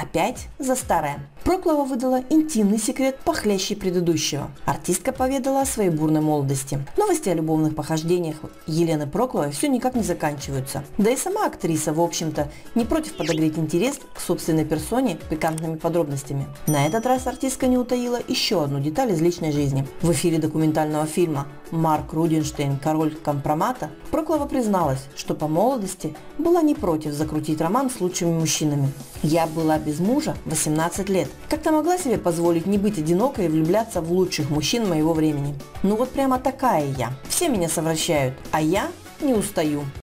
Опять за старое. Проклова выдала интимный секрет похлеще предыдущего. Артистка поведала о своей бурной молодости. Новости о любовных похождениях Елены Прокловой все никак не заканчиваются. Да и сама актриса, в общем-то, не против подогреть интерес к собственной персоне пикантными подробностями. На этот раз артистка не утаила еще одну деталь из личной жизни. В эфире документального фильма «Марк Руденштейн. Король компромата» Проклова призналась, что по молодости была не против закрутить роман с лучшими мужчинами. «Я была без мужа 18 лет. Как-то могла себе позволить не быть одинокой и влюбляться в лучших мужчин моего времени. Ну вот прямо такая я. Все меня совращают, а я не устаю».